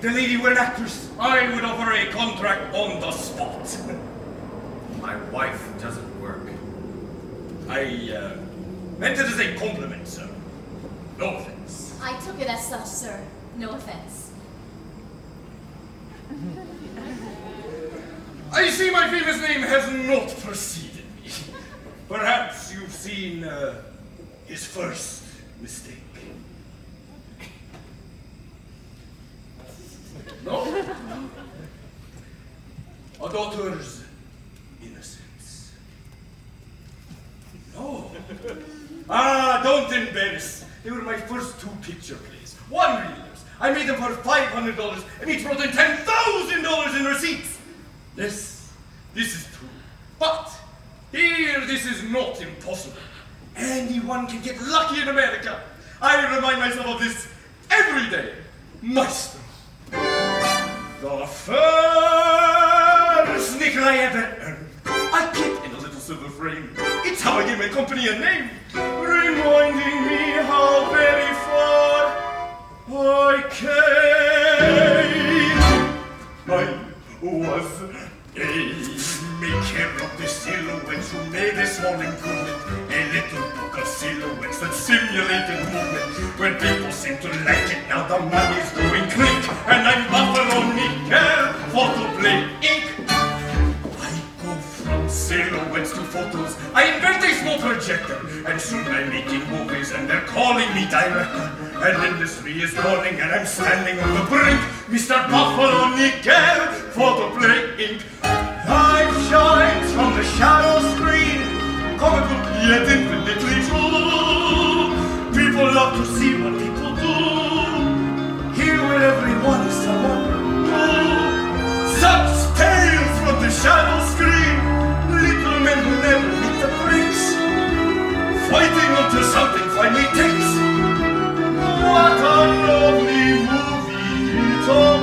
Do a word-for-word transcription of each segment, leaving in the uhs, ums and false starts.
the lady were an actress, I would offer a contract on the spot. My wife doesn't work. I uh, meant it as a compliment, sir. No offense. I took it as such, sir. No offense. I see my famous name has not preceded me. Perhaps you've seen uh, his first mistake. No? A daughter's innocence. No. Ah, don't embarrass. They were my first two picture plays. One reelers. I made them for five hundred dollars, and each brought in ten thousand dollars in receipts. Yes, this is true. But here, this is not impossible. Anyone can get lucky in America. I remind myself of this every day. Maestro. The first nickel I ever earned, I kept in a little silver frame. It's how I gave my company a name, reminding me how very far I came. I was a maker of the silhouettes who made a small improvement, a little book of silhouettes that simulated movement. When people seem to like it, now the money's going clink, and I'm Buffalo Nickel, Photoplay ink. I go from silhouettes to photos. I invent a small projector, and soon I'm making movies, and they're calling me director. And industry is dawning, and I'm standing on the brink. Mister Buffalo Nickel, Photoplay ink. Life shines from the shadow screen, comical yet infinitely true. People love to see what people do, here where everyone is someone new. Such tales from the shadow screen, little men who never meet the bricks, fighting until something finally takes. What a lovely movie it all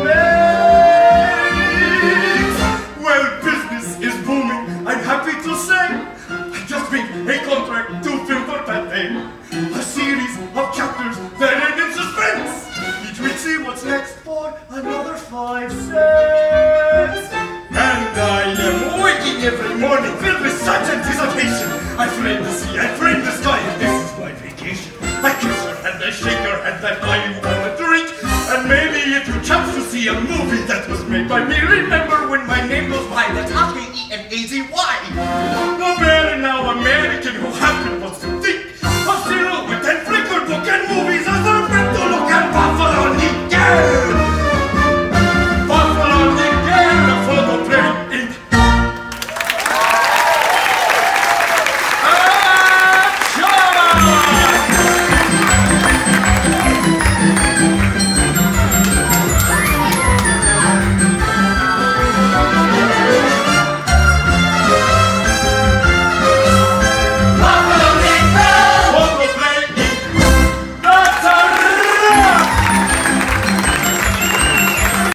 makes. Well, business is booming, I'm happy to say. I just made a contract to film for Playhouse. A series of chapters that end in suspense. Each week see what's next for another five cents. And I am waking every morning filled with such anticipation. I frame the sea, I frame the sky, and this is my vacation. I kiss her and I shake her and I buy you all a drink. And maybe if you chance to see a movie that was made by me, remember when my name goes by, that's H E N A Z Y.